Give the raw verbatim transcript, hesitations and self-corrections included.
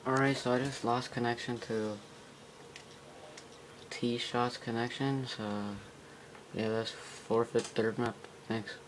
Alright, so I just lost connection to T-Shot's connection, so yeah, let's forfeit third map. Thanks.